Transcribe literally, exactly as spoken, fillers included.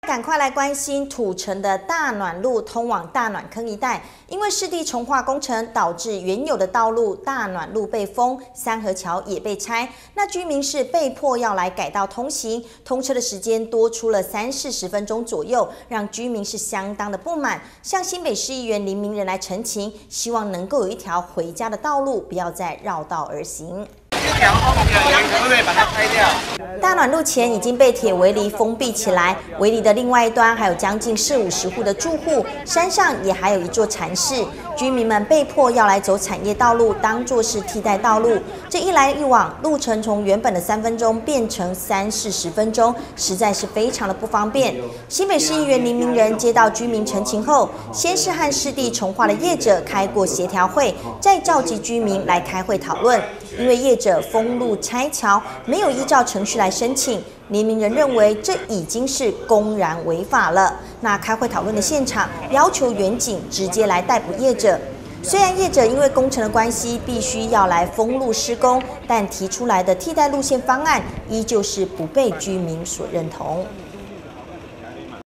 赶快来关心土城的大暖路通往大暖坑一带，因为湿地重划工程导致原有的道路大暖路被封，三河桥也被拆，那居民是被迫要来改道通行，通车的时间多出了三四十分钟左右，让居民是相当的不满，向新北市议员林明仁来陈情，希望能够有一条回家的道路，不要再绕道而行。 可不可以把它拆掉？ 大暖路前已经被铁围篱封闭起来，围篱的另外一端还有将近四五十户的住户，山上也还有一座禅室，居民们被迫要来走产业道路，当作是替代道路。这一来一往，路程从原本的三分钟变成三四十分钟，实在是非常的不方便。新北市议员林明仁接到居民陈情后，先是和湿地重划的业者开过协调会，再召集居民来开会讨论。因为业者封路拆桥没有依照程序来申请，林明仁认为这已经是公然违法了。那开会讨论的现场要求远警直接来逮捕业者。虽然业者因为工程的关系必须要来封路施工，但提出来的替代路线方案依旧是不被居民所认同。